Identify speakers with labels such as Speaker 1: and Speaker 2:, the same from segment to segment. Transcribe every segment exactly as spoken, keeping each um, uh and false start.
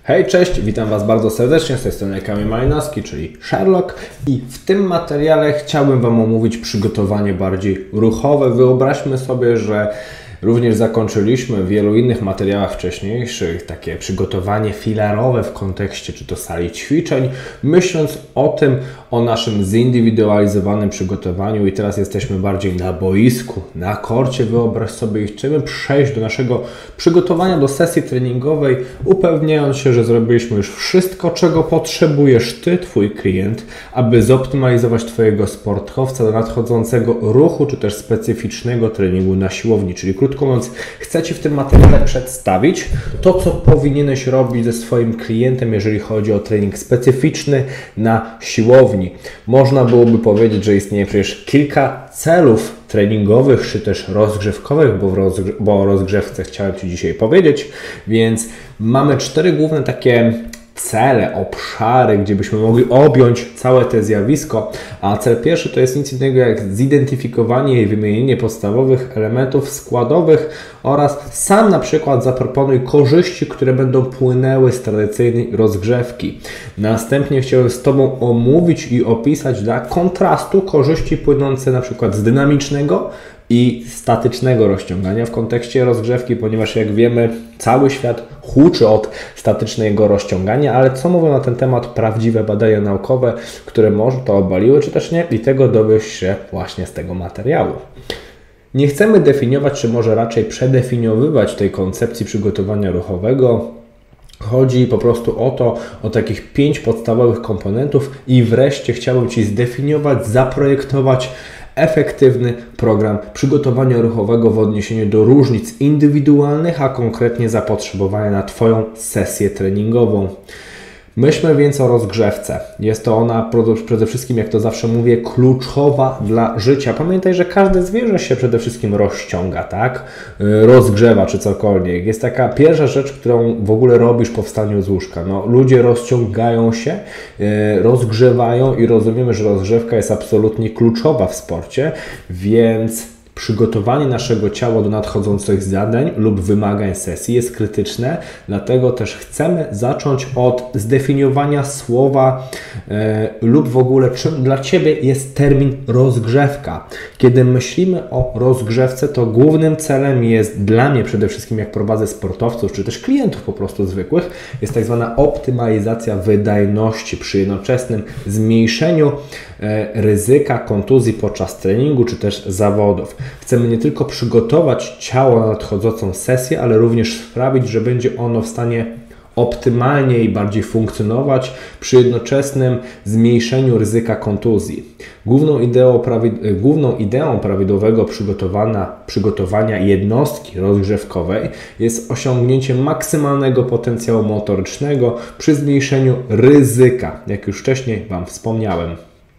Speaker 1: Hej, cześć, witam Was bardzo serdecznie, z tej strony Kamil Malinowski, czyli Sherlock, i w tym materiale chciałbym Wam omówić przygotowanie bardziej ruchowe. Wyobraźmy sobie, że również zakończyliśmy w wielu innych materiałach wcześniejszych takie przygotowanie filarowe w kontekście czy to sali ćwiczeń, myśląc o tym, o naszym zindywidualizowanym przygotowaniu, i teraz jesteśmy bardziej na boisku, na korcie. Wyobraź sobie, i chcemy przejść do naszego przygotowania do sesji treningowej, upewniając się, że zrobiliśmy już wszystko, czego potrzebujesz Ty, Twój klient, aby zoptymalizować Twojego sportowca do nadchodzącego ruchu, czy też specyficznego treningu na siłowni. Czyli krótko mówiąc, chcę Ci w tym materiale przedstawić to, co powinieneś robić ze swoim klientem, jeżeli chodzi o trening specyficzny na siłowni. Można byłoby powiedzieć, że istnieje przecież kilka celów treningowych, czy też rozgrzewkowych, bo, w rozgrze- bo o rozgrzewce chciałem Ci dzisiaj powiedzieć, więc mamy cztery główne takie cele, obszary, gdzie byśmy mogli objąć całe to zjawisko, a cel pierwszy to jest nic innego jak zidentyfikowanie i wymienienie podstawowych elementów składowych oraz sam na przykład zaproponuj korzyści, które będą płynęły z tradycyjnej rozgrzewki. Następnie chciałem z Tobą omówić i opisać dla kontrastu korzyści płynące na przykład z dynamicznego i statycznego rozciągania w kontekście rozgrzewki, ponieważ jak wiemy, cały świat huczy od statycznego rozciągania, ale co mówią na ten temat prawdziwe badania naukowe, które może to obaliły, czy też nie, i tego dowiesz się właśnie z tego materiału. Nie chcemy definiować, czy może raczej przedefiniowywać tej koncepcji przygotowania ruchowego. Chodzi po prostu o to, o takich pięć podstawowych komponentów, i wreszcie chciałbym Ci zdefiniować, zaprojektować efektywny program przygotowania ruchowego w odniesieniu do różnic indywidualnych, a konkretnie zapotrzebowania na Twoją sesję treningową. Myślmy więc o rozgrzewce. Jest to ona przede wszystkim, jak to zawsze mówię, kluczowa dla życia. Pamiętaj, że każde zwierzę się przede wszystkim rozciąga, tak? Rozgrzewa czy cokolwiek. Jest taka pierwsza rzecz, którą w ogóle robisz po wstaniu z łóżka. No, ludzie rozciągają się, rozgrzewają, i rozumiemy, że rozgrzewka jest absolutnie kluczowa w sporcie, więc przygotowanie naszego ciała do nadchodzących zadań lub wymagań sesji jest krytyczne, dlatego też chcemy zacząć od zdefiniowania słowa e, lub w ogóle czym dla Ciebie jest termin rozgrzewka. Kiedy myślimy o rozgrzewce, to głównym celem jest dla mnie przede wszystkim, jak prowadzę sportowców, czy też klientów po prostu zwykłych, jest tak zwana optymalizacja wydajności przy jednoczesnym zmniejszeniu e, ryzyka kontuzji podczas treningu, czy też zawodów. Chcemy nie tylko przygotować ciało na nadchodzącą sesję, ale również sprawić, że będzie ono w stanie optymalnie i bardziej funkcjonować przy jednoczesnym zmniejszeniu ryzyka kontuzji. Główną ideą, prawi- główną ideą prawidłowego przygotowania, przygotowania jednostki rozgrzewkowej jest osiągnięcie maksymalnego potencjału motorycznego przy zmniejszeniu ryzyka, jak już wcześniej Wam wspomniałem.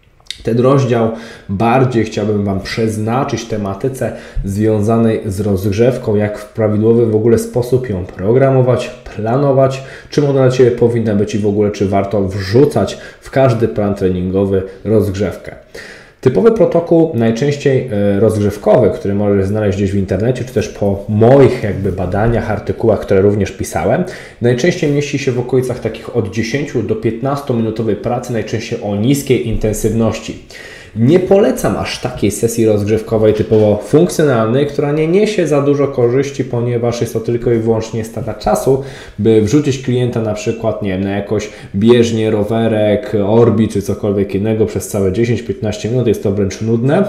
Speaker 1: Ten rozdział bardziej chciałbym Wam przeznaczyć tematyce związanej z rozgrzewką, jak w prawidłowy w ogóle sposób ją programować, planować, czym ona dla Ciebie powinna być i w ogóle czy warto wrzucać w każdy plan treningowy rozgrzewkę. Typowy protokół, najczęściej rozgrzewkowy, który możesz znaleźć gdzieś w internecie, czy też po moich jakby badaniach, artykułach, które również pisałem, najczęściej mieści się w okolicach takich od dziesięciu do piętnastu minutowej pracy, najczęściej o niskiej intensywności. Nie polecam aż takiej sesji rozgrzewkowej typowo funkcjonalnej, która nie niesie za dużo korzyści, ponieważ jest to tylko i wyłącznie strata czasu, by wrzucić klienta na przykład, nie wiem, na jakoś bieżnię, rowerek, orbi czy cokolwiek innego przez całe dziesięć do piętnastu minut. Jest to wręcz nudne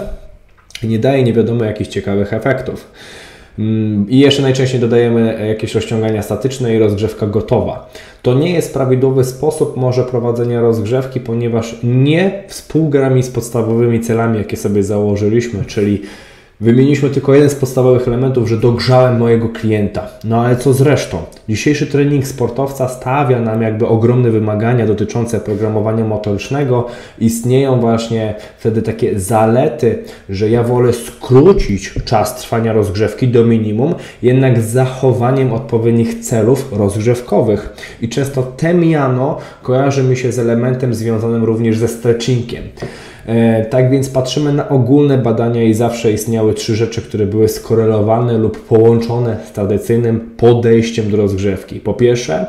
Speaker 1: i nie daje nie wiadomo jakich ciekawych efektów. I jeszcze najczęściej dodajemy jakieś rozciągania statyczne i rozgrzewka gotowa. To nie jest prawidłowy sposób może prowadzenia rozgrzewki, ponieważ nie współgra mi z podstawowymi celami, jakie sobie założyliśmy, czyli wymieniliśmy tylko jeden z podstawowych elementów, że dogrzałem mojego klienta. No ale co z resztą? Dzisiejszy trening sportowca stawia nam jakby ogromne wymagania dotyczące programowania motorycznego. Istnieją właśnie wtedy takie zalety, że ja wolę skrócić czas trwania rozgrzewki do minimum, jednak z zachowaniem odpowiednich celów rozgrzewkowych. I często te miano kojarzy mi się z elementem związanym również ze stretchingiem. Tak więc patrzymy na ogólne badania i zawsze istniały trzy rzeczy, które były skorelowane lub połączone z tradycyjnym podejściem do rozgrzewki. Po pierwsze,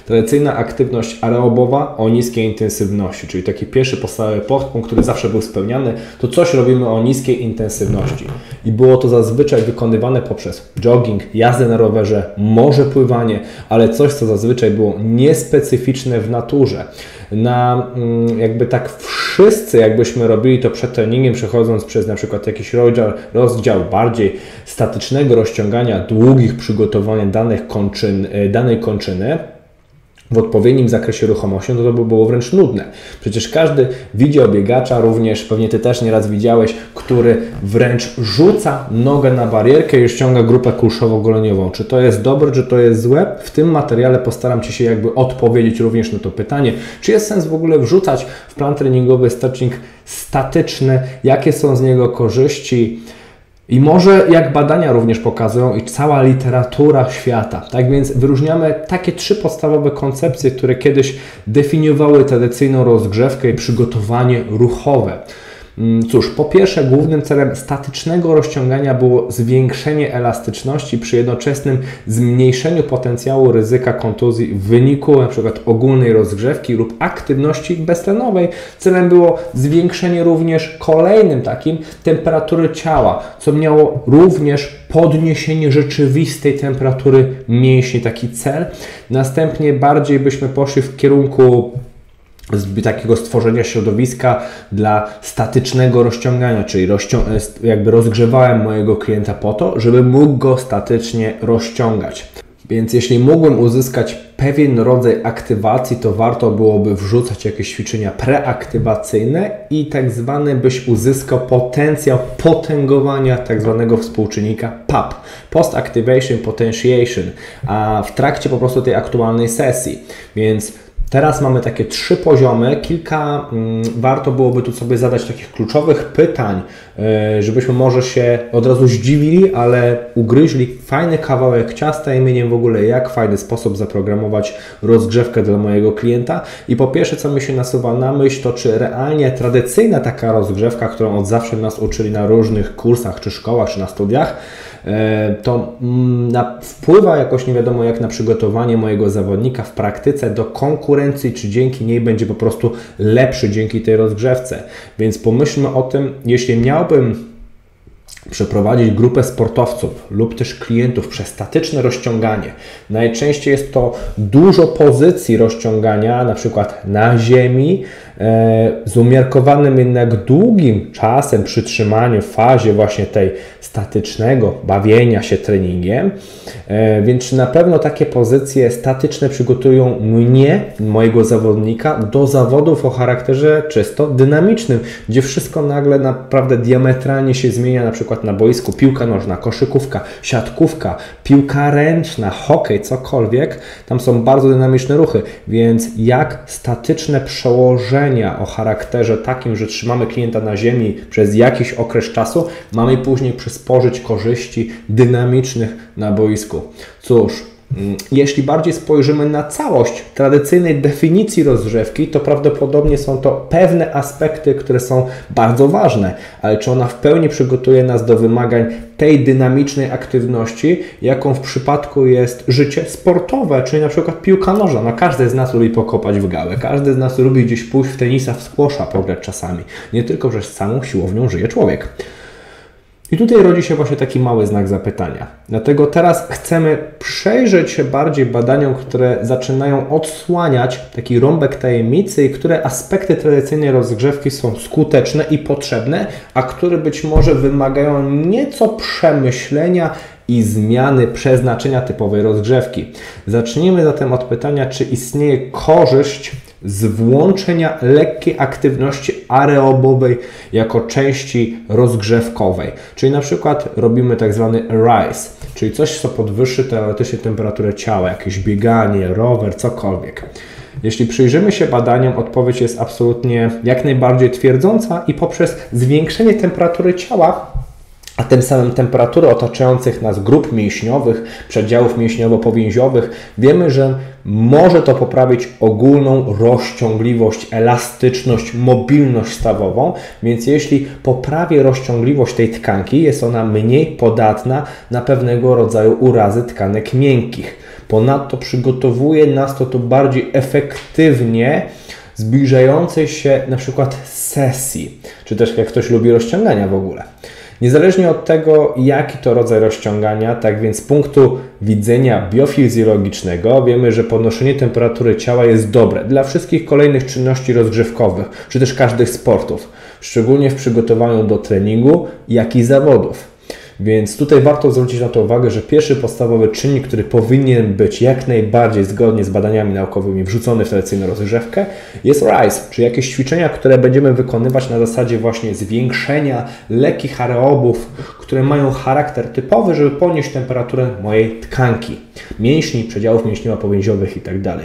Speaker 1: Tradycyjna aktywność aerobowa o niskiej intensywności, czyli taki pierwszy podstawowy podpunkt, który zawsze był spełniany, to coś robimy o niskiej intensywności. I było to zazwyczaj wykonywane poprzez jogging, jazdę na rowerze, może pływanie, ale coś, co zazwyczaj było niespecyficzne w naturze. Na jakby tak wszyscy, jakbyśmy robili to przed treningiem, przechodząc przez na przykład jakiś rozdział, rozdział bardziej statycznego rozciągania długich przygotowania danych kończyn, danej kończyny, w odpowiednim zakresie ruchomości, no to by było wręcz nudne. Przecież każdy widział biegacza, również pewnie Ty też nieraz widziałeś, który wręcz rzuca nogę na barierkę i ściąga grupę kulszowo-goleniową. Czy to jest dobre, czy to jest złe? W tym materiale postaram Ci się jakby odpowiedzieć również na to pytanie, czy jest sens w ogóle wrzucać w plan treningowy stretching statyczny, jakie są z niego korzyści, i może jak badania również pokazują i cała literatura świata. Tak więc wyróżniamy takie trzy podstawowe koncepcje, które kiedyś definiowały tradycyjną rozgrzewkę i przygotowanie ruchowe. Cóż, po pierwsze, głównym celem statycznego rozciągania było zwiększenie elastyczności przy jednoczesnym zmniejszeniu potencjału ryzyka kontuzji w wyniku np. ogólnej rozgrzewki lub aktywności beztlenowej. Celem było zwiększenie również kolejnym takim temperatury ciała, co miało również podniesienie rzeczywistej temperatury mięśni, taki cel. Następnie bardziej byśmy poszli w kierunku z takiego stworzenia środowiska dla statycznego rozciągania, czyli rozcią jakby rozgrzewałem mojego klienta po to, żeby mógł go statycznie rozciągać. Więc jeśli mógłbym uzyskać pewien rodzaj aktywacji, to warto byłoby wrzucać jakieś ćwiczenia preaktywacyjne i tak zwany byś uzyskał potencjał potęgowania tak zwanego współczynnika P A P, Post Activation Potentiation, a w trakcie po prostu tej aktualnej sesji. Więc teraz mamy takie trzy poziomy, kilka, mm, warto byłoby tu sobie zadać takich kluczowych pytań, yy, żebyśmy może się od razu zdziwili, ale ugryźli fajny kawałek ciasta imieniem w ogóle, jak fajny sposób zaprogramować rozgrzewkę dla mojego klienta. I po pierwsze, co mi się nasuwa na myśl, to czy realnie tradycyjna taka rozgrzewka, którą od zawsze nas uczyli na różnych kursach, czy szkołach, czy na studiach, to na, wpływa jakoś nie wiadomo jak na przygotowanie mojego zawodnika w praktyce do konkurencji, czy dzięki niej będzie po prostu lepszy dzięki tej rozgrzewce. Więc pomyślmy o tym, jeśli miałbym przeprowadzić grupę sportowców lub też klientów przez statyczne rozciąganie. Najczęściej jest to dużo pozycji rozciągania, na przykład na ziemi, e, z umiarkowanym jednak długim czasem przytrzymania w fazie właśnie tej statycznego bawienia się treningiem. E, więc na pewno takie pozycje statyczne przygotują mnie, mojego zawodnika, do zawodów o charakterze czysto dynamicznym, gdzie wszystko nagle naprawdę diametralnie się zmienia, na przykład na boisku piłka nożna, koszykówka, siatkówka, piłka ręczna, hokej, cokolwiek. Tam są bardzo dynamiczne ruchy, więc jak statyczne przełożenia o charakterze takim, że trzymamy klienta na ziemi przez jakiś okres czasu, mamy później przysporzyć korzyści dynamicznych na boisku. Cóż, jeśli bardziej spojrzymy na całość tradycyjnej definicji rozgrzewki, to prawdopodobnie są to pewne aspekty, które są bardzo ważne, ale czy ona w pełni przygotuje nas do wymagań tej dynamicznej aktywności, jaką w przypadku jest życie sportowe, czyli na przykład piłka nożna. No, każdy z nas lubi pokopać w gałę, każdy z nas lubi gdzieś pójść w tenisa, w squasha pograć czasami. Nie tylko, że z samą siłownią żyje człowiek. I tutaj rodzi się właśnie taki mały znak zapytania. Dlatego teraz chcemy przejrzeć się bardziej badaniom, które zaczynają odsłaniać taki rąbek tajemnicy i które aspekty tradycyjnej rozgrzewki są skuteczne i potrzebne, a które być może wymagają nieco przemyślenia i zmiany przeznaczenia typowej rozgrzewki. Zacznijmy zatem od pytania, czy istnieje korzyść z włączenia lekkiej aktywności aerobowej jako części rozgrzewkowej. Czyli na przykład robimy tak zwany rise, czyli coś, co podwyższy teoretycznie temperaturę ciała, jakieś bieganie, rower, cokolwiek. Jeśli przyjrzymy się badaniom, odpowiedź jest absolutnie jak najbardziej twierdząca i poprzez zwiększenie temperatury ciała, a tym samym temperatury otaczających nas grup mięśniowych, przedziałów mięśniowo-powięziowych, wiemy, że może to poprawić ogólną rozciągliwość, elastyczność, mobilność stawową, więc jeśli poprawię rozciągliwość tej tkanki, jest ona mniej podatna na pewnego rodzaju urazy tkanek miękkich. Ponadto przygotowuje nas to do bardziej efektywnie zbliżającej się na przykład sesji, czy też jak ktoś lubi rozciągania w ogóle. Niezależnie od tego, jaki to rodzaj rozciągania, tak więc z punktu widzenia biofizjologicznego wiemy, że podnoszenie temperatury ciała jest dobre dla wszystkich kolejnych czynności rozgrzewkowych, czy też każdych sportów, szczególnie w przygotowaniu do treningu, jak i zawodów. Więc tutaj warto zwrócić na to uwagę, że pierwszy podstawowy czynnik, który powinien być jak najbardziej zgodnie z badaniami naukowymi wrzucony w tradycyjną rozgrzewkę, jest RISE, czyli jakieś ćwiczenia, które będziemy wykonywać na zasadzie właśnie zwiększenia lekkich aerobów, które mają charakter typowy, żeby podnieść temperaturę mojej tkanki, mięśni, przedziałów mięśniowo-powięziowych itd.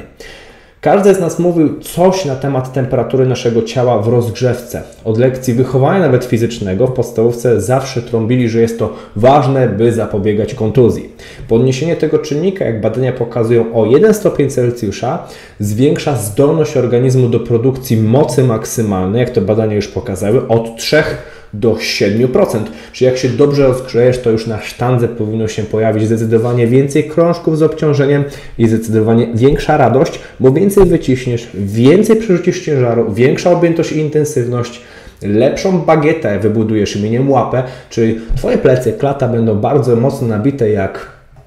Speaker 1: Każdy z nas mówił coś na temat temperatury naszego ciała w rozgrzewce. Od lekcji wychowania nawet fizycznego w podstawówce zawsze trąbili, że jest to ważne, by zapobiegać kontuzji. Podniesienie tego czynnika, jak badania pokazują, o jeden stopień Celsjusza zwiększa zdolność organizmu do produkcji mocy maksymalnej, jak to badania już pokazały, od trzech do siedmiu procent. Czyli jak się dobrze rozgrzejesz, to już na sztandze powinno się pojawić zdecydowanie więcej krążków z obciążeniem i zdecydowanie większa radość, bo więcej wyciśniesz, więcej przerzucisz ciężaru, większa objętość i intensywność, lepszą bagietę wybudujesz imieniem łapę, czyli Twoje plecy, klata będą bardzo mocno nabite jak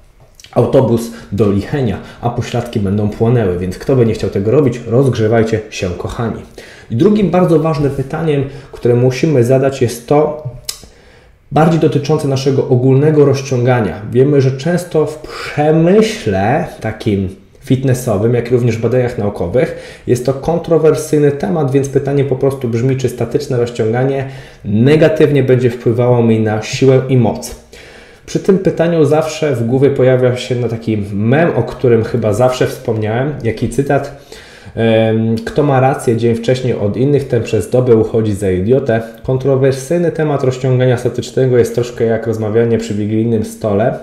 Speaker 1: autobus do Lichenia, a pośladki będą płonęły, więc kto by nie chciał tego robić, rozgrzewajcie się, kochani. I drugim bardzo ważnym pytaniem, które musimy zadać, jest to bardziej dotyczące naszego ogólnego rozciągania. Wiemy, że często w przemyśle takim fitnessowym, jak również w badaniach naukowych jest to kontrowersyjny temat, więc pytanie po prostu brzmi, czy statyczne rozciąganie negatywnie będzie wpływało mi na siłę i moc. Przy tym pytaniu zawsze w głowie pojawia się na taki mem, o którym chyba zawsze wspomniałem, jaki cytat: kto ma rację dzień wcześniej od innych, ten przez dobę uchodzi za idiotę. Kontrowersyjny temat rozciągania statycznego jest troszkę jak rozmawianie przy wigilijnym stole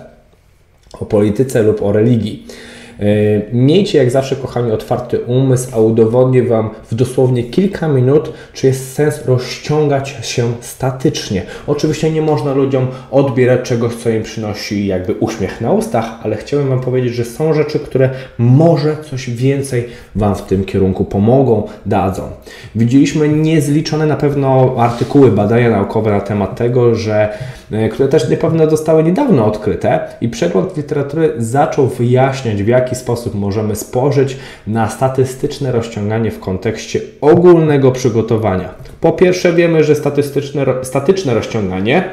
Speaker 1: o polityce lub o religii. Miejcie jak zawsze, kochani, otwarty umysł, a udowodnię Wam w dosłownie kilka minut, czy jest sens rozciągać się statycznie. Oczywiście nie można ludziom odbierać czegoś, co im przynosi jakby uśmiech na ustach, ale chciałem Wam powiedzieć, że są rzeczy, które może coś więcej Wam w tym kierunku pomogą, dadzą. Widzieliśmy niezliczone na pewno artykuły, badania naukowe na temat tego, że które też na pewno zostały niedawno odkryte i przegląd literatury zaczął wyjaśniać, w jaki sposób możemy spojrzeć na statystyczne rozciąganie w kontekście ogólnego przygotowania. Po pierwsze wiemy, że statystyczne, statyczne rozciąganie,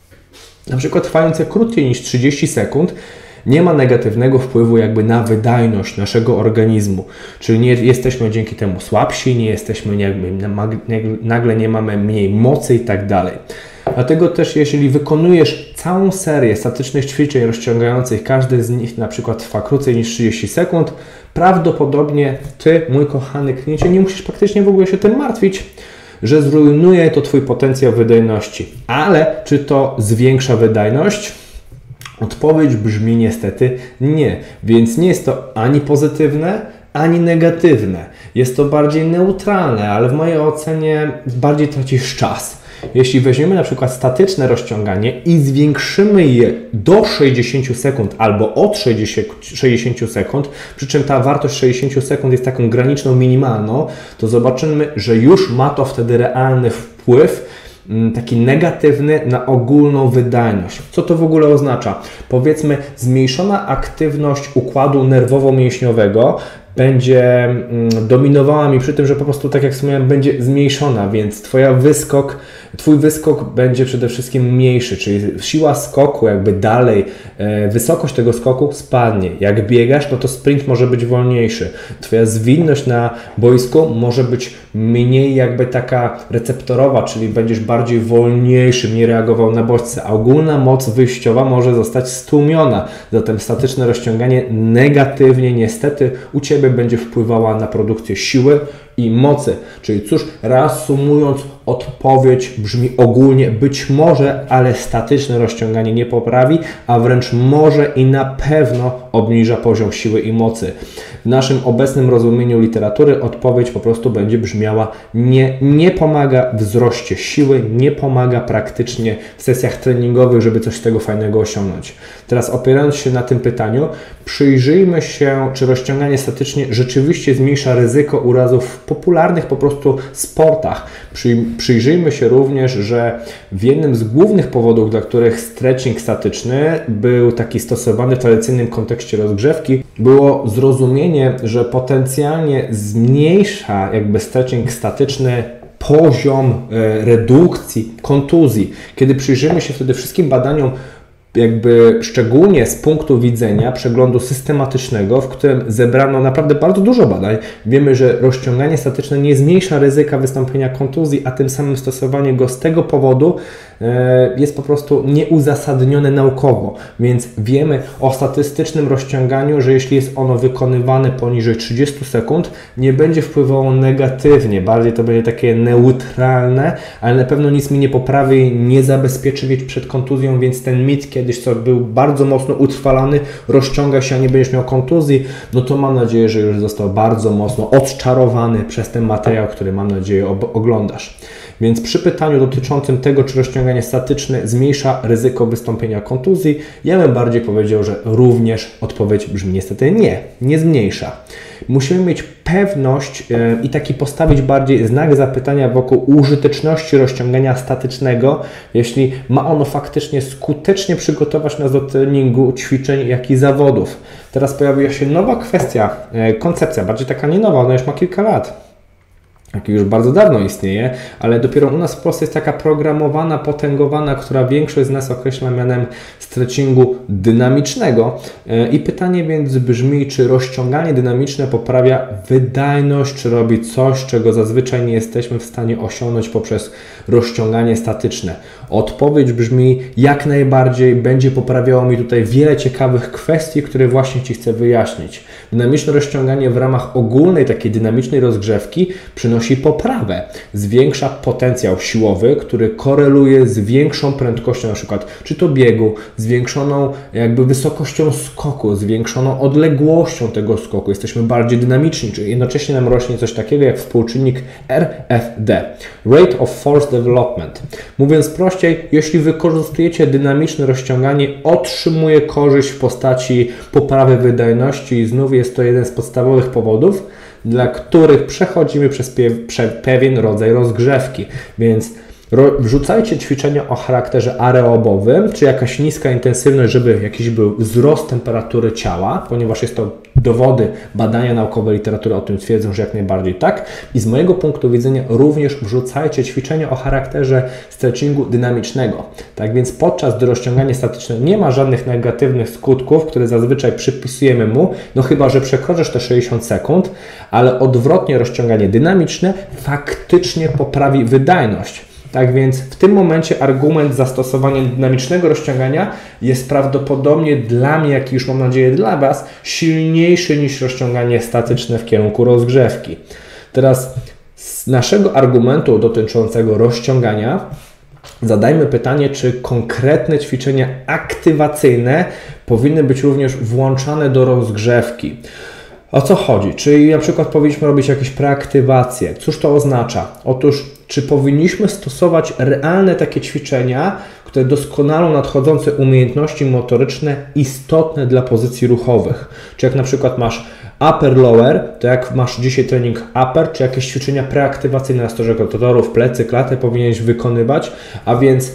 Speaker 1: na przykład trwające krócej niż trzydzieści sekund, nie ma negatywnego wpływu jakby na wydajność naszego organizmu. Czyli nie jesteśmy dzięki temu słabsi, nie jesteśmy jakby, nagle nie mamy mniej mocy i tak dalej. Dlatego też jeśli wykonujesz całą serię statycznych ćwiczeń rozciągających, każdy z nich na przykład trwa krócej niż trzydzieści sekund, prawdopodobnie Ty, mój kochany kliencie, nie musisz praktycznie w ogóle się tym martwić, że zrujnuje to Twój potencjał wydajności. Ale czy to zwiększa wydajność? Odpowiedź brzmi niestety nie, więc nie jest to ani pozytywne, ani negatywne. Jest to bardziej neutralne, ale w mojej ocenie bardziej tracisz czas. Jeśli weźmiemy na przykład statyczne rozciąganie i zwiększymy je do sześćdziesięciu sekund albo od sześćdziesięciu sekund, przy czym ta wartość sześćdziesiąt sekund jest taką graniczną, minimalną, to zobaczymy, że już ma to wtedy realny wpływ, taki negatywny na ogólną wydajność. Co to w ogóle oznacza? Powiedzmy, zmniejszona aktywność układu nerwowo-mięśniowego będzie dominowała mi przy tym, że po prostu, tak jak wspomniałem, będzie zmniejszona, więc twoja wyskok, Twój wyskok będzie przede wszystkim mniejszy, czyli siła skoku jakby dalej, e, wysokość tego skoku spadnie. Jak biegasz, no to sprint może być wolniejszy. Twoja zwinność na boisku może być mniej jakby taka receptorowa, czyli będziesz bardziej wolniejszy, mniej reagował na bodźce, a ogólna moc wyjściowa może zostać stłumiona. Zatem statyczne rozciąganie negatywnie niestety u Ciebie będzie wpływała na produkcję siły i mocy. Czyli cóż, reasumując, odpowiedź brzmi ogólnie być może, ale statyczne rozciąganie nie poprawi, a wręcz może i na pewno obniża poziom siły i mocy. W naszym obecnym rozumieniu literatury odpowiedź po prostu będzie brzmiała nie, nie pomaga w wzroście siły, nie pomaga praktycznie w sesjach treningowych, żeby coś z tego fajnego osiągnąć. Teraz opierając się na tym pytaniu, przyjrzyjmy się, czy rozciąganie statycznie rzeczywiście zmniejsza ryzyko urazów w popularnych po prostu sportach. Przy, przyjrzyjmy się również, że w jednym z głównych powodów, dla których stretching statyczny był taki stosowany w tradycyjnym kontekście rozgrzewki, było zrozumienie, że potencjalnie zmniejsza jakby stretching statyczny poziom e, redukcji kontuzji. Kiedy przyjrzymy się wtedy wszystkim badaniom, jakby szczególnie z punktu widzenia przeglądu systematycznego, w którym zebrano naprawdę bardzo dużo badań, wiemy, że rozciąganie statyczne nie zmniejsza ryzyka wystąpienia kontuzji, a tym samym stosowanie go z tego powodu jest po prostu nieuzasadnione naukowo. Więc wiemy o statystycznym rozciąganiu, że jeśli jest ono wykonywane poniżej trzydziestu sekund, nie będzie wpływało negatywnie, bardziej to będzie takie neutralne, ale na pewno nic mi nie poprawi, nie zabezpieczy mieć przed kontuzją, więc ten mit kiedyś, co był bardzo mocno utrwalany, rozciąga się, a nie będziesz miał kontuzji, no to mam nadzieję, że już został bardzo mocno odczarowany przez ten materiał, który mam nadzieję oglądasz. Więc przy pytaniu dotyczącym tego, czy rozciąganie statyczne zmniejsza ryzyko wystąpienia kontuzji, ja bym bardziej powiedział, że również odpowiedź brzmi niestety nie, nie zmniejsza. Musimy mieć pewność yy, i taki postawić bardziej znak zapytania wokół użyteczności rozciągania statycznego, jeśli ma ono faktycznie skutecznie przygotować nas do treningu, ćwiczeń, jak i zawodów. Teraz pojawiła się nowa kwestia, yy, koncepcja, bardziej taka nie nowa, ona już ma kilka lat. Jaki już bardzo dawno istnieje, ale dopiero u nas w Polsce jest taka programowana, potęgowana, która większość z nas określa mianem stretchingu dynamicznego. I pytanie więc brzmi, czy rozciąganie dynamiczne poprawia wydajność, czy robi coś, czego zazwyczaj nie jesteśmy w stanie osiągnąć poprzez rozciąganie statyczne. Odpowiedź brzmi, jak najbardziej będzie poprawiało mi tutaj wiele ciekawych kwestii, które właśnie Ci chcę wyjaśnić. Dynamiczne rozciąganie w ramach ogólnej takiej dynamicznej rozgrzewki przynosi poprawę, zwiększa potencjał siłowy, który koreluje z większą prędkością, na przykład czy to biegu, zwiększoną jakby wysokością skoku, zwiększoną odległością tego skoku. Jesteśmy bardziej dynamiczni, czyli jednocześnie nam rośnie coś takiego jak współczynnik R F D, Rate of Force Development. Mówiąc prościej, jeśli wykorzystujecie dynamiczne rozciąganie, otrzymuje korzyść w postaci poprawy wydajności i znów jest to jeden z podstawowych powodów, dla których przechodzimy przez pewien rodzaj rozgrzewki. Więc wrzucajcie ćwiczenia o charakterze aerobowym, czy jakaś niska intensywność, żeby jakiś był wzrost temperatury ciała, ponieważ jest to dowody, badania naukowe, literatury o tym twierdzą, że jak najbardziej tak. I z mojego punktu widzenia również wrzucajcie ćwiczenia o charakterze stretchingu dynamicznego. Tak więc podczas gdy rozciąganie statyczne nie ma żadnych negatywnych skutków, które zazwyczaj przypisujemy mu, no chyba że przekroczysz te sześćdziesiąt sekund, ale odwrotnie rozciąganie dynamiczne faktycznie poprawi wydajność. Tak więc w tym momencie argument zastosowania dynamicznego rozciągania jest prawdopodobnie dla mnie, jak już mam nadzieję dla Was, silniejszy niż rozciąganie statyczne w kierunku rozgrzewki. Teraz z naszego argumentu dotyczącego rozciągania zadajmy pytanie, czy konkretne ćwiczenia aktywacyjne powinny być również włączane do rozgrzewki. O co chodzi? Czyli na przykład powinniśmy robić jakieś preaktywacje. Cóż to oznacza? Otóż, czy powinniśmy stosować realne takie ćwiczenia, które doskonalą nadchodzące umiejętności motoryczne istotne dla pozycji ruchowych? Czy jak na przykład masz upper, lower, to jak masz dzisiaj trening upper, czy jakieś ćwiczenia preaktywacyjne na storze rotatorów, plecy, klatę powinieneś wykonywać, a więc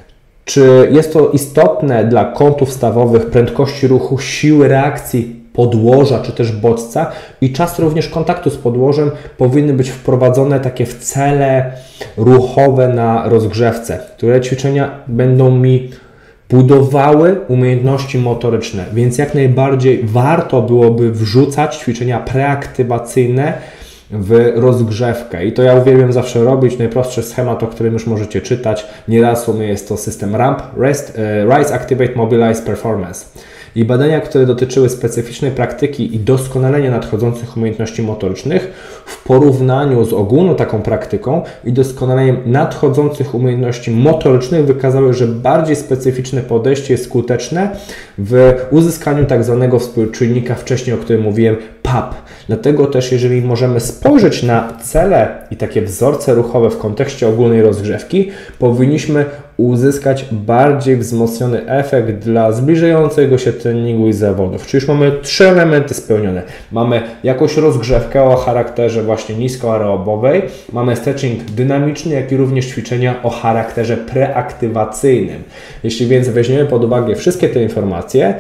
Speaker 1: czy jest to istotne dla kątów stawowych, prędkości ruchu, siły reakcji podłoża czy też bodźca i czas również kontaktu z podłożem powinny być wprowadzone takie w cele ruchowe na rozgrzewce, które ćwiczenia będą mi budowały umiejętności motoryczne, więc jak najbardziej warto byłoby wrzucać ćwiczenia preaktywacyjne w rozgrzewkę. I to ja uwielbiam zawsze robić. Najprostszy schemat, o którym już możecie czytać. Nieraz u mnie jest to system ramp, rest, uh, rise, activate, mobilize, performance. i badania, które dotyczyły specyficznej praktyki i doskonalenia nadchodzących umiejętności motorycznych w porównaniu z ogólną taką praktyką i doskonaleniem nadchodzących umiejętności motorycznych wykazały, że bardziej specyficzne podejście jest skuteczne w uzyskaniu tak zwanego współczynnika wcześniej, o którym mówiłem, P A P. Dlatego też, jeżeli możemy spojrzeć na cele i takie wzorce ruchowe w kontekście ogólnej rozgrzewki, powinniśmy uzyskać bardziej wzmocniony efekt dla zbliżającego się treningu i zawodów. Czyli już mamy trzy elementy spełnione. Mamy jakąś rozgrzewkę o charakterze właśnie niskoaerobowej, mamy stretching dynamiczny, jak i również ćwiczenia o charakterze preaktywacyjnym. Jeśli więc weźmiemy pod uwagę wszystkie te informacje,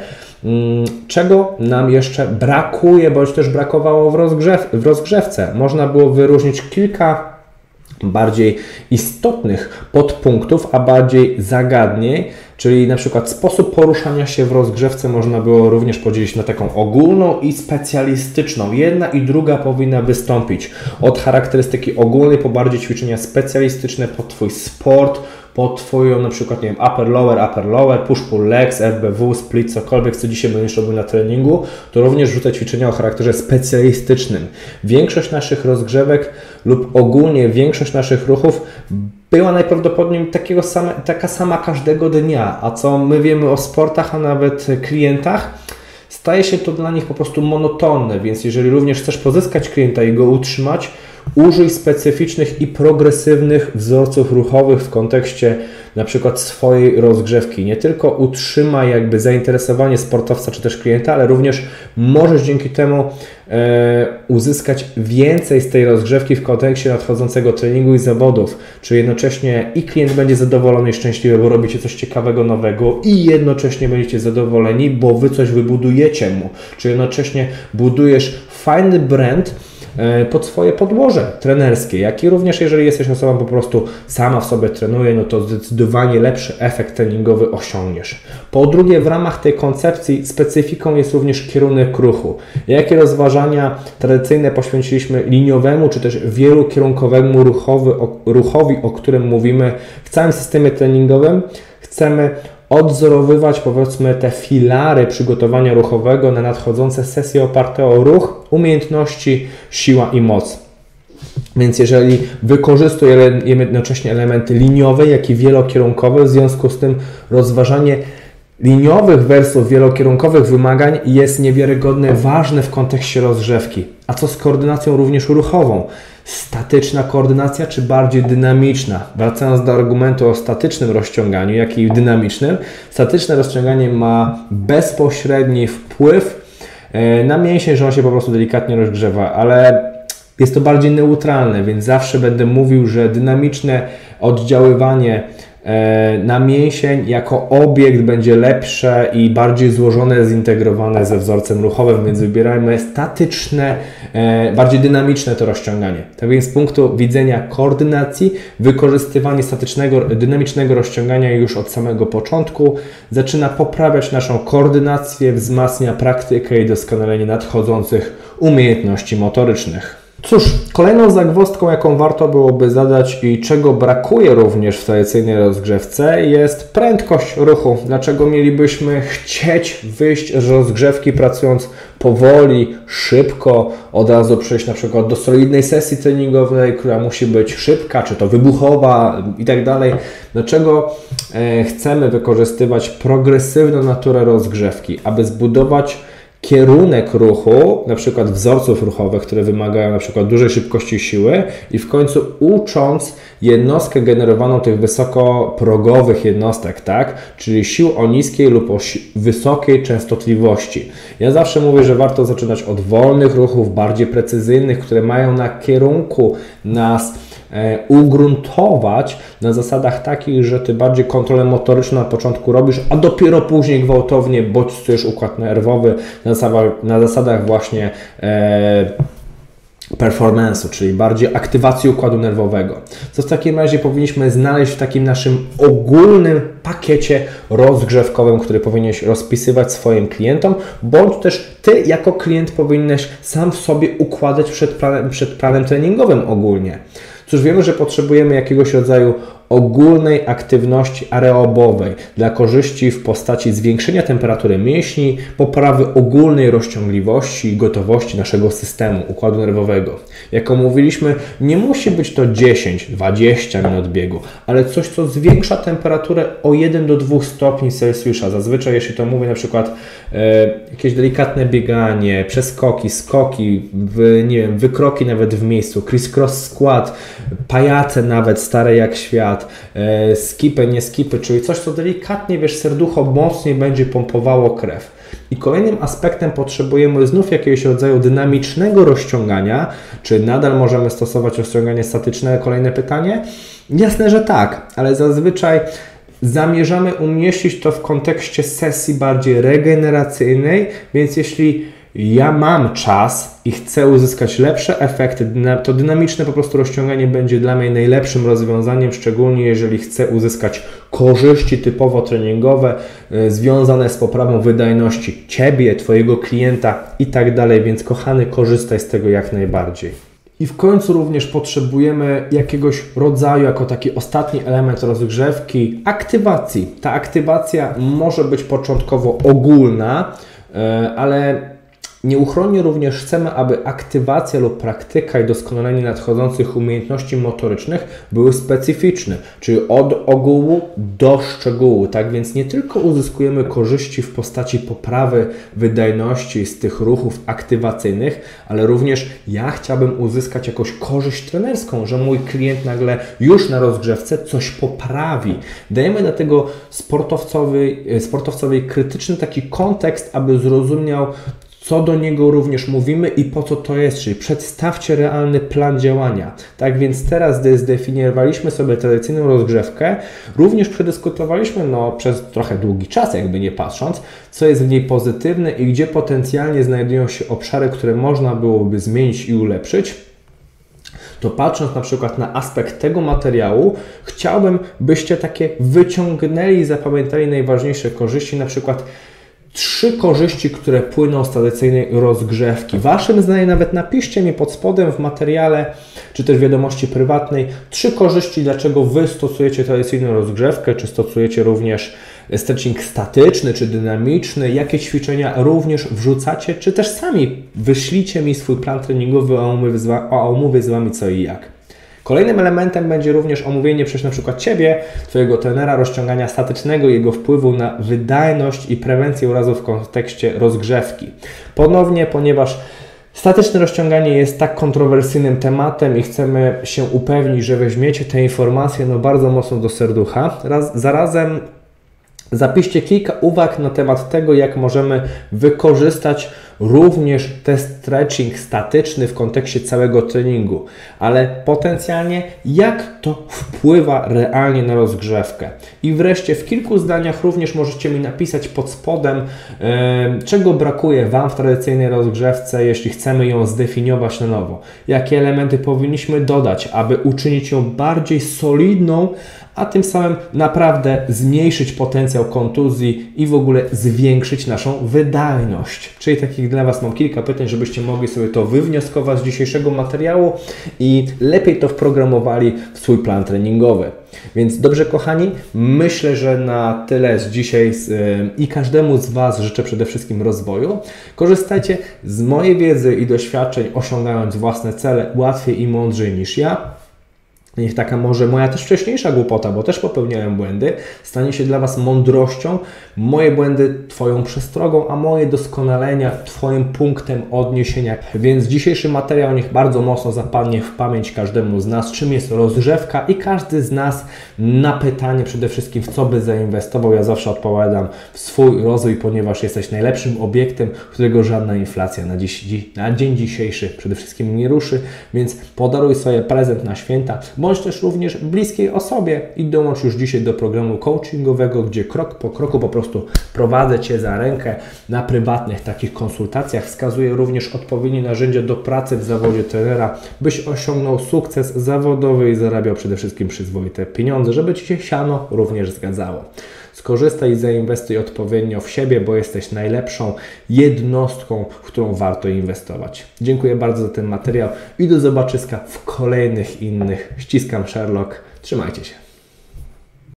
Speaker 1: czego nam jeszcze brakuje, bądź też brakowało w, rozgrzew w rozgrzewce. Można było wyróżnić kilka bardziej istotnych podpunktów, a bardziej zagadnień, czyli na przykład sposób poruszania się w rozgrzewce można było również podzielić na taką ogólną i specjalistyczną. Jedna i druga powinna wystąpić. Od charakterystyki ogólnej po bardziej ćwiczenia specjalistyczne pod Twój sport, pod Twoją na przykład, nie wiem, upper, lower, upper, lower, push, pull, legs, F B W, split, cokolwiek, co dzisiaj będziesz robił na treningu, to również rzucę ćwiczenia o charakterze specjalistycznym. Większość naszych rozgrzewek lub ogólnie większość naszych ruchów była najprawdopodobniej takiego same, taka sama każdego dnia, a co my wiemy o sportach, a nawet klientach, staje się to dla nich po prostu monotonne, więc jeżeli również chcesz pozyskać klienta i go utrzymać, użyj specyficznych i progresywnych wzorców ruchowych w kontekście na przykład swojej rozgrzewki. Nie tylko utrzymaj jakby zainteresowanie sportowca czy też klienta, ale również możesz dzięki temu e, uzyskać więcej z tej rozgrzewki w kontekście nadchodzącego treningu i zawodów. Czy jednocześnie i klient będzie zadowolony i szczęśliwy, bo robicie coś ciekawego, nowego i jednocześnie będziecie zadowoleni, bo Wy coś wybudujecie mu. Czy jednocześnie budujesz fajny brand pod swoje podłoże trenerskie, jak i również jeżeli jesteś osobą po prostu sama w sobie trenuje, no to zdecydowanie lepszy efekt treningowy osiągniesz. Po drugie, w ramach tej koncepcji specyfiką jest również kierunek ruchu. Jakie rozważania tradycyjne poświęciliśmy liniowemu, czy też wielokierunkowemu ruchowi, ruchowi, o którym mówimy w całym systemie treningowym? Chcemy odzorowywać, powiedzmy, te filary przygotowania ruchowego na nadchodzące sesje oparte o ruch, umiejętności, siła i moc. Więc jeżeli wykorzystuję jednocześnie elementy liniowe, jak i wielokierunkowe, w związku z tym rozważanie liniowych versus wielokierunkowych wymagań jest niewiarygodnie ważne w kontekście rozgrzewki. A co z koordynacją również ruchową? Statyczna koordynacja czy bardziej dynamiczna? Wracając do argumentu o statycznym rozciąganiu, jak i dynamicznym, statyczne rozciąganie ma bezpośredni wpływ na mięsień, że on się po prostu delikatnie rozgrzewa, ale jest to bardziej neutralne, więc zawsze będę mówił, że dynamiczne oddziaływanie na mięsień jako obiekt będzie lepsze i bardziej złożone, zintegrowane ze wzorcem ruchowym, więc wybierajmy statyczne, bardziej dynamiczne to rozciąganie. Tak więc z punktu widzenia koordynacji, wykorzystywanie statycznego, dynamicznego rozciągania już od samego początku zaczyna poprawiać naszą koordynację, wzmacnia praktykę i doskonalenie nadchodzących umiejętności motorycznych. Cóż, kolejną zagwozdką, jaką warto byłoby zadać i czego brakuje również w tradycyjnej rozgrzewce, jest prędkość ruchu. Dlaczego mielibyśmy chcieć wyjść z rozgrzewki pracując powoli, szybko, od razu przejść na przykład do solidnej sesji treningowej, która musi być szybka, czy to wybuchowa i tak dalej. Dlaczego e, chcemy wykorzystywać progresywną naturę rozgrzewki, aby zbudować kierunek ruchu, na przykład wzorców ruchowych, które wymagają na przykład dużej szybkości i siły i w końcu ucząc jednostkę generowaną tych wysokoprogowych jednostek, tak? Czyli sił o niskiej lub o wysokiej częstotliwości. Ja zawsze mówię, że warto zaczynać od wolnych ruchów, bardziej precyzyjnych, które mają na kierunku nas ugruntować na zasadach takich, że Ty bardziej kontrolę motoryczną na początku robisz, a dopiero później gwałtownie bodźcujesz układ nerwowy na zasadach, na zasadach właśnie e, performance'u, czyli bardziej aktywacji układu nerwowego. Co w takim razie powinniśmy znaleźć w takim naszym ogólnym pakiecie rozgrzewkowym, który powinieneś rozpisywać swoim klientom, bądź też Ty jako klient powinieneś sam w sobie układać przed planem, przed planem treningowym ogólnie. Cóż, wiemy, że potrzebujemy jakiegoś rodzaju ogólnej aktywności aerobowej dla korzyści w postaci zwiększenia temperatury mięśni, poprawy ogólnej rozciągliwości i gotowości naszego systemu układu nerwowego. Jak mówiliśmy, nie musi być to dziesięć do dwudziestu minut biegu, ale coś, co zwiększa temperaturę o jeden do dwóch stopni Celsjusza. Zazwyczaj, jeśli to mówię, na przykład e, jakieś delikatne bieganie, przeskoki, skoki, w, nie wiem, wykroki nawet w miejscu, criss-cross skład, pajace nawet stare jak świat, e, skipy, nie skipy, czyli coś, co delikatnie, wiesz, serducho mocniej będzie pompowało krew. I kolejnym aspektem potrzebujemy znów jakiegoś rodzaju dynamicznego rozciągania. Czy nadal możemy stosować rozciąganie statyczne? Kolejne pytanie. Jasne, że tak, ale zazwyczaj zamierzamy umieścić to w kontekście sesji bardziej regeneracyjnej, więc jeśli ja mam czas i chcę uzyskać lepsze efekty, to dynamiczne po prostu rozciąganie będzie dla mnie najlepszym rozwiązaniem, szczególnie jeżeli chcę uzyskać korzyści typowo treningowe y, związane z poprawą wydajności Ciebie, Twojego klienta i tak dalej, więc kochany, korzystaj z tego jak najbardziej. I w końcu również potrzebujemy jakiegoś rodzaju, jako taki ostatni element rozgrzewki, aktywacji. Ta aktywacja może być początkowo ogólna, y, ale nieuchronnie również chcemy, aby aktywacja lub praktyka i doskonalenie nadchodzących umiejętności motorycznych były specyficzne, czyli od ogółu do szczegółu. Tak więc nie tylko uzyskujemy korzyści w postaci poprawy wydajności z tych ruchów aktywacyjnych, ale również ja chciałbym uzyskać jakąś korzyść trenerską, że mój klient nagle już na rozgrzewce coś poprawi. Dajemy do tego sportowcowi, sportowcowi krytyczny taki kontekst, aby zrozumiał, co do niego również mówimy i po co to jest, czyli przedstawcie realny plan działania. Tak więc teraz, gdy zdefiniowaliśmy sobie tradycyjną rozgrzewkę, również przedyskutowaliśmy no, przez trochę długi czas, jakby nie patrząc, co jest w niej pozytywne i gdzie potencjalnie znajdują się obszary, które można byłoby zmienić i ulepszyć. To patrząc na przykład na aspekt tego materiału, chciałbym, byście takie wyciągnęli i zapamiętali najważniejsze korzyści, na przykład trzy korzyści, które płyną z tradycyjnej rozgrzewki. Waszym zdaniem nawet napiszcie mi pod spodem w materiale, czy też wiadomości prywatnej, trzy korzyści, dlaczego Wy stosujecie tradycyjną rozgrzewkę, czy stosujecie również stretching statyczny, czy dynamiczny, jakie ćwiczenia również wrzucacie, czy też sami wyślijcie mi swój plan treningowy, a omówię z, wa- a omówię z Wami co i jak. Kolejnym elementem będzie również omówienie przez na przykład Ciebie, Twojego trenera, rozciągania statycznego i jego wpływu na wydajność i prewencję urazów w kontekście rozgrzewki. Ponownie, ponieważ statyczne rozciąganie jest tak kontrowersyjnym tematem i chcemy się upewnić, że weźmiecie te informacje no bardzo mocno do serducha. Raz, zarazem zapiszcie kilka uwag na temat tego, jak możemy wykorzystać również ten stretching statyczny w kontekście całego treningu, ale potencjalnie jak to wpływa realnie na rozgrzewkę. I wreszcie w kilku zdaniach również możecie mi napisać pod spodem, e, czego brakuje Wam w tradycyjnej rozgrzewce, jeśli chcemy ją zdefiniować na nowo. Jakie elementy powinniśmy dodać, aby uczynić ją bardziej solidną, a tym samym naprawdę zmniejszyć potencjał kontuzji i w ogóle zwiększyć naszą wydajność. Czyli takich dla Was mam kilka pytań, żebyście mogli sobie to wywnioskować z dzisiejszego materiału i lepiej to wprogramowali w swój plan treningowy. Więc dobrze, kochani, myślę, że na tyle z dzisiaj z, yy, i każdemu z Was życzę przede wszystkim rozwoju. Korzystajcie z mojej wiedzy i doświadczeń, osiągając własne cele łatwiej i mądrzej niż ja. Niech taka może moja też wcześniejsza głupota, bo też popełniałem błędy, stanie się dla Was mądrością, moje błędy Twoją przestrogą, a moje doskonalenia Twoim punktem odniesienia. Więc dzisiejszy materiał niech bardzo mocno zapadnie w pamięć każdemu z nas, czym jest rozgrzewka i każdy z nas na pytanie przede wszystkim, w co by zainwestował. Ja zawsze odpowiadam w swój rozwój, ponieważ jesteś najlepszym obiektem, którego żadna inflacja na, dziś, na dzień dzisiejszy przede wszystkim nie ruszy, więc podaruj sobie prezent na święta, bądź też również bliskiej osobie i dołącz już dzisiaj do programu coachingowego, gdzie krok po kroku po prostu prowadzę Cię za rękę na prywatnych takich konsultacjach. Wskazuję również odpowiednie narzędzia do pracy w zawodzie trenera, byś osiągnął sukces zawodowy i zarabiał przede wszystkim przyzwoite pieniądze, żeby Ci się siano również zgadzało. Skorzystaj i zainwestuj odpowiednio w siebie, bo jesteś najlepszą jednostką, w którą warto inwestować. Dziękuję bardzo za ten materiał i do zobaczyska w kolejnych innych. Ściskam, Sherlock. Trzymajcie się.